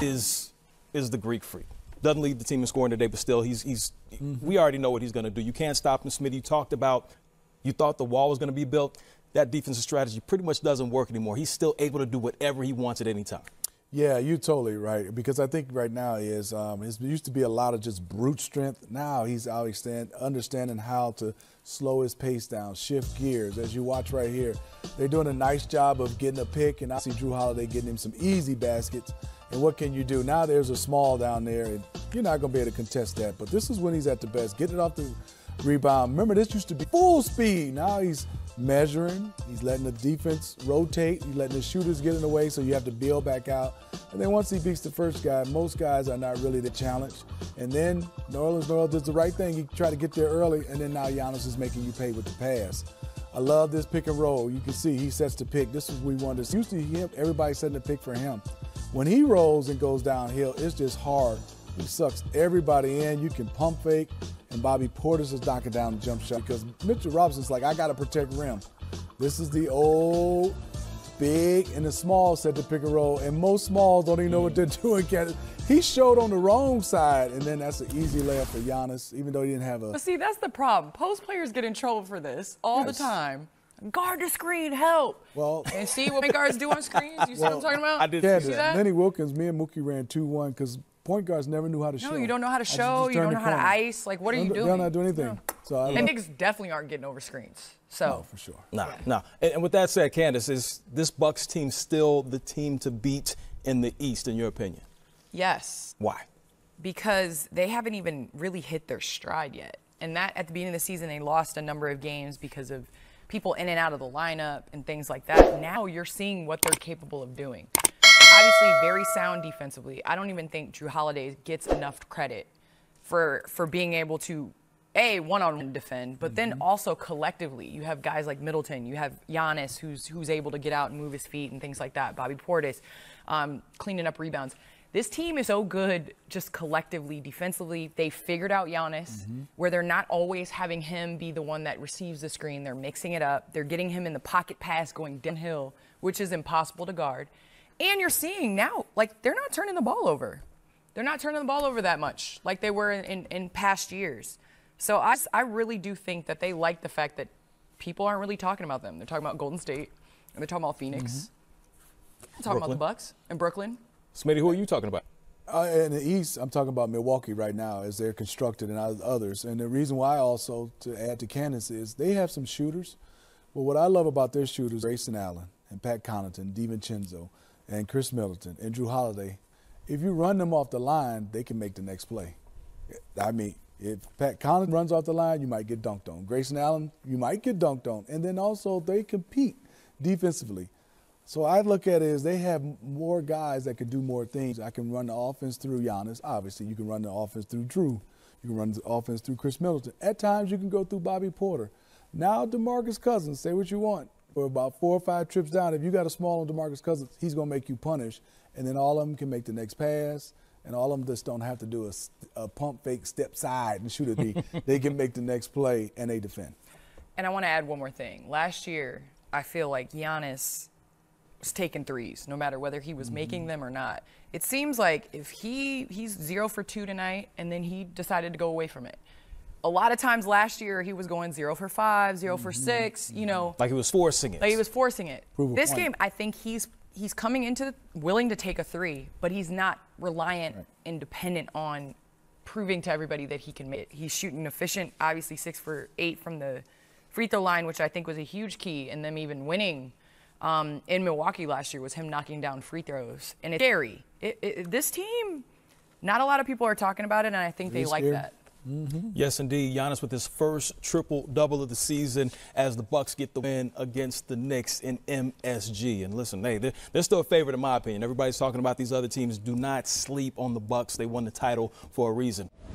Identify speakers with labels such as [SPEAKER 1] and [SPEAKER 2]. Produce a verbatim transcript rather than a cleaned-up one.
[SPEAKER 1] is is the Greek freak. Doesn't lead the team in scoring today, but still, he's he's. Mm-hmm. We already know what he's going to do. You can't stop him, Smitty. You talked about, you thought the wall was going to be built. That defensive strategy pretty much doesn't work anymore. He's still able to do whatever he wants at any time.
[SPEAKER 2] Yeah, you're totally right. Because I think right now is um, it used to be a lot of just brute strength. Now he's understand, understanding how to slow his pace down, shift gears. As you watch right here, they're doing a nice job of getting a pick, and I see Jrue Holiday getting him some easy baskets. And what can you do? Now there's a small down there, and you're not going to be able to contest that. But this is when he's at the best. Get it off the rebound. Remember, this used to be full speed. Now he's measuring. He's letting the defense rotate. He's letting the shooters get in the way, so you have to bail back out. And then once he beats the first guy, most guys are not really the challenge. And then New Orleans, New Orleans does the right thing. He tried to get there early, and then now Giannis is making you pay with the pass. I love this pick and roll. You can see he sets the pick. This is what we wanted. Usually him, everybody's setting the pick for him. When he rolls and goes downhill, it's just hard. He sucks everybody in. You can pump fake, and Bobby Portis is knocking down the jump shot because Mitchell Robinson's like, I got to protect rim. This is the old big and the small set to pick and roll, and most smalls don't even know what they're doing. He showed on the wrong side, and then that's an easy layup for Giannis, even though he didn't have a.
[SPEAKER 3] But see, that's the problem. Post players get in trouble for this all yes. the time. Guard the screen, help.
[SPEAKER 2] Well,
[SPEAKER 3] and see what guards do on screens? You see well, what I'm talking about?
[SPEAKER 1] I did
[SPEAKER 2] yeah,
[SPEAKER 1] see that.
[SPEAKER 2] Lenny Wilkins, me and Mookie ran two one because point guards never knew how to
[SPEAKER 3] no,
[SPEAKER 2] show.
[SPEAKER 3] No, you don't know how to show. You don't know how to ice. Like, what are you doing?
[SPEAKER 2] They're not doing anything.
[SPEAKER 3] No.
[SPEAKER 2] So I
[SPEAKER 3] and bigs definitely aren't getting over screens. So
[SPEAKER 2] no, for sure.
[SPEAKER 1] No, nah, no. Nah. And, and with that said, Candace, is this Bucks team still the team to beat in the East, in your opinion?
[SPEAKER 3] Yes.
[SPEAKER 1] Why?
[SPEAKER 3] Because they haven't even really hit their stride yet. And that at the beginning of the season, they lost a number of games because of people in and out of the lineup and things like that. Now you're seeing what they're capable of doing. Obviously, very sound defensively. I don't even think Jrue Holiday gets enough credit for for being able to, A, one-on-one defend, but mm-hmm. then also collectively. You have guys like Middleton. You have Giannis, who's who's able to get out and move his feet and things like that. Bobby Portis, um, cleaning up rebounds. This team is so good just collectively, defensively. They figured out Giannis, mm-hmm. where they're not always having him be the one that receives the screen. They're mixing it up. They're getting him in the pocket pass going downhill, which is impossible to guard. And you're seeing now, like, they're not turning the ball over. They're not turning the ball over that much like they were in, in, in past years. So I, I really do think that they like the fact that people aren't really talking about them. They're talking about Golden State, and they're talking about Phoenix. Mm-hmm. They're talking Brooklyn. about the Bucks and Brooklyn.
[SPEAKER 1] Smitty, who are you talking about?
[SPEAKER 2] Uh, in the East, I'm talking about Milwaukee right now as they're constructed and others. And the reason why also, to add to Candace, is they have some shooters. But what I love about their shooters, Grayson Allen and Pat Connaughton, DiVincenzo, and Chris Middleton and Jrue Holiday, if you run them off the line, they can make the next play. I mean, if Pat Connaughton runs off the line, you might get dunked on. Grayson Allen, you might get dunked on. And then also they compete defensively. So I look at it as they have more guys that can do more things. I can run the offense through Giannis. Obviously, you can run the offense through Jrue. You can run the offense through Chris Middleton. At times, you can go through Bobby Porter. Now, DeMarcus Cousins, say what you want. For about four or five trips down, if you got a small on DeMarcus Cousins, he's going to make you punish. And then all of them can make the next pass. And all of them just don't have to do a, a pump fake step side and shoot it. They can make the next play, and they defend.
[SPEAKER 3] And I want to add one more thing. Last year, I feel like Giannis was taking threes, no matter whether he was mm-hmm. making them or not. It seems like if he he's zero for two tonight, and then he decided to go away from it. A lot of times last year, he was going zero for five, zero mm-hmm. for six, you know.
[SPEAKER 1] Like he was forcing it.
[SPEAKER 3] Like he was forcing it.
[SPEAKER 2] Prove
[SPEAKER 3] this
[SPEAKER 2] point.
[SPEAKER 3] game, I think he's he's coming into willing to take a three, but he's not reliant
[SPEAKER 2] right.
[SPEAKER 3] and dependent on proving to everybody that he can make it. He's shooting efficient, obviously six for eight from the free throw line, which I think was a huge key in them even winning um, in Milwaukee last year, was him knocking down free throws. And it's scary. It, it, this team, not a lot of people are talking about it, and I think they like
[SPEAKER 2] scary.
[SPEAKER 3] that.
[SPEAKER 1] Mm-hmm. Yes, indeed. Giannis with his first triple-double of the season as the Bucks get the win against the Knicks in M S G. And listen, hey, they're, they're still a favorite in my opinion. Everybody's talking about these other teams. Do not sleep on the Bucks. They won the title for a reason.